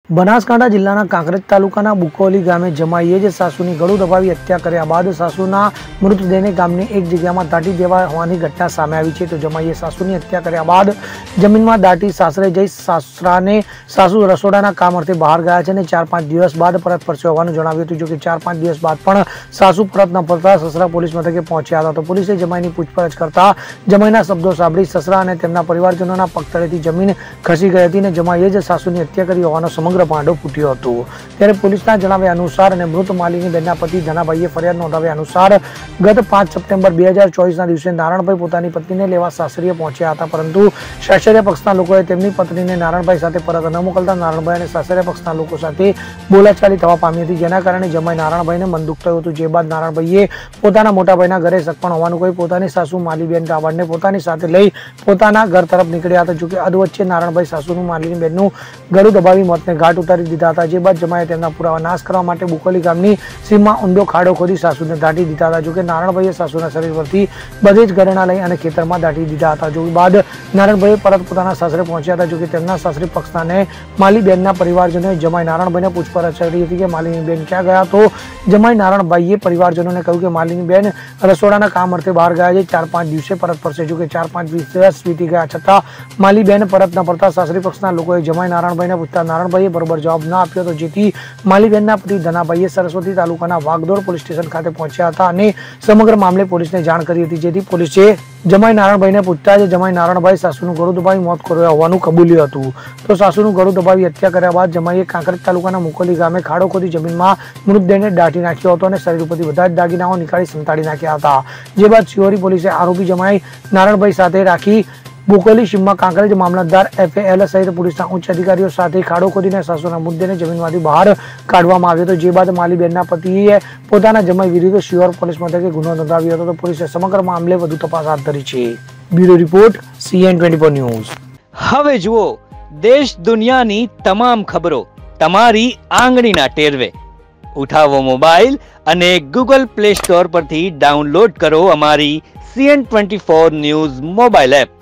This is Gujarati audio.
બનાસકાંઠા જિલ્લાના કાંકરેજ તાલુકાના બુકોલી ગામે જમાઈએ જ સાસુની ગળું દબાવી હત્યા કર્યા બાદ સાસુના મૃતદેહને ગામની એક જગ્યામાં દાટી દેવા હોવાની ઘટના સામે આવી છે। તો જમાઈએ સાસુની હત્યા કર્યા બાદ જમીનમાં દાટી સાસરે જઈ સાસુ રસોડાના કામ અર્થે બહાર ગયા છે અને 4-5 દિવસ બાદ પરત ફરશે હોવાનું જણાવ્યું હતું। જો કે 4-5 દિવસ બાદ પણ સાસુ પરત ન ફરતા સસરા પોલીસ મથકે પહોંચ્યા હતા। તો પોલીસે જમાઈની પૂછપરછ કરતા જમાઈના શબ્દો સાંભળી સસરા અને તેમના પરિવારજનોના પગતળેથી જમીન ખસી ગઈ હતી અને જમાઈએ જ સાસુની હત્યા કરી હોવાનો સમગ્ર ભાંડો ફૂટ્યો હતો। ત્યારે પોલીસના જણાવ્યા અનુસાર અને મૃત માલીની બેનના પતિ ધનાભાઈએ ફરિયાદ નોંધાવ્યા અનુસાર ગત 5 સપ્ટેમ્બર 2024ના દિવસે નારાયણભાઈ પોતાની પત્નીને લેવા સાસરીએ પહોંચ્યા હતા, પરંતુ સાસરિયા પક્ષના લોકોએ તેમની પત્નીને નારાયણભાઈ સાથે પરત ન મોકલતા નારાયણભાઈ અને સાસરિયા પક્ષના લોકો સાથે બોલાચાલી થવા પામી હતી, જેના કારણે જમાઈ નારાયણભાઈને મન દુઃખ થયું હતું। જે બાદ નારાયણભાઈએ પોતાના મોટા ભાઈના ઘરે સગપણ હોવાનું કહી પોતાની સાસુ માલીબેન રાવળને પોતાની સાથે લઈ પોતાના ઘર તરફ નીકળ્યા હતા। જોકે અધવચ્ચે નારાયણભાઈ સાસુનું માલીની બેનનું ગળું દબાવી મોતને ઘાટ ઉતારી દીધા હતા। જે બાદ જમાઈએ તેમના પુરાવા નાશ કરવા માટે બુકોલી ગામની સીમમાં ઊંડો ખાડો ખોદી સાસુને દાટી દીધા હતા। જોકે નારાયણભાઈએ સાસુના શરીર પરથી બધે જ ઘરેણા લઈ અને ખેતરમાં દાટી દીધા હતા। જો બાદ નારાયણભાઈ પરત પોતાના સાસરે પહોંચ્યા હતા। જોકે તેમના સાસરી પક્ષના માલી બેનના પરિવારજનોએ જમાઈ નારાયણભાઈને પૂછપરછ કરી હતી કે માલીની બેન ક્યાં ગયા, તો જમાઈ નારાયણભાઈએ પરિવારજનોને કહ્યું કે માલીની બેન રસોડાના કામ અર્થે બહાર ગયા છે, 4-5 દિવસે પરત ફરશે। જો કે 4-5 દિવસ વીતી ગયા છતાં માલી બેન પરત ન ફરતા સાસરી પક્ષના લોકોએ જમાઈ નારાયણભાઈને પૂછતા નારાયણભાઈએ બરોબર જવાબ ન આપ્યો હતો, જેથી માલીબેનના પતિ ધનાભાઈએ સરસ્વતી તાલુકાના વાગદોડ પોલીસ સ્ટેશન ખાતે પહોંચ્યા હતા અને સમગ્ર મામલે પોલીસને જાણ કરી હતી, જેથી પોલીસે જમાઈ નારાયણભાઈને પૂછતા જ જમાઈ નારાયણભાઈ સાસુનું ગળું દબાવી મોત કર્યા હોવાનું કબૂલ્યું હતું। તો સાસુનું ગળું દબાવી હત્યા કર્યા બાદ જમાઈએ કાંકરેજ તાલુકાના મુકોલી ગામે ખાડો ખોદી જમીનમાં મૃતદેહને દાટી નાખ્યો હતો અને શરીર ઉપરથી બધા જ દાગીનાઓ નીકાળી સંતાડી નાખ્યા હતા। જે બાદ શિહોરી પોલીસે આરોપી જમાઈ નારાયણભાઈ સાથે રાખી બુકોલી સીમમાં કાંકરેજ મામલતદાર FAL સહિત પોલીસના ઉચ્ચ અધિકારીઓ સાથે ખાડો ખોદીને સાસુના મૃતદેહને જમીનમાંથી બહાર કાઢવામાં આવ્યો હતો। જે બાદ માલીબેનના પતિએ પોતાના જમાઈ વિરુદ્ધ શિહોર પોલીસ મથકે ગુનો નોંધાવ્યો હતો। તો પોલીસે સમગ્ર મામલે વધુ તપાસ હાથ ધરી છે। Bureau report CN24 news. હવે જુઓ દેશ દુનિયાની તમામ ખબરો તમારી આંગળીના ટેરવે। ઉઠાવો મોબાઈલ અને Google Play Store પરથી ડાઉનલોડ કરો અમારી CN24 ન્યૂઝ મોબાઈલ એપ।